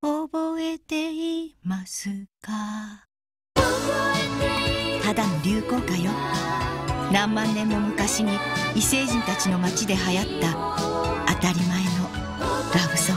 覚えていますか。ただの流行歌よ。何万年も昔に異星人たちの街で流行った当たり前のラブソング。